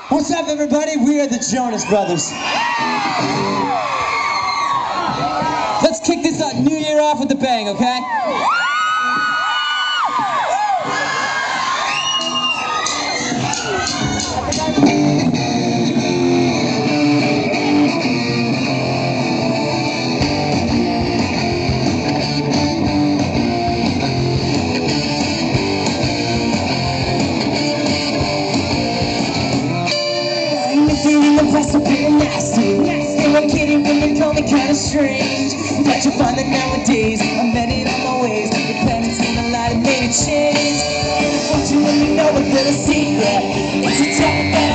What's up, everybody? We are the Jonas Brothers. Let's kick this new year off with a bang, okay? Impressive, being nasty. They were kidding when they call me kinda strange. But you find that nowadays I'm mending on my ways. Repentance and a lot of made a change. And unfortunately, you know a little secret. It's a talk that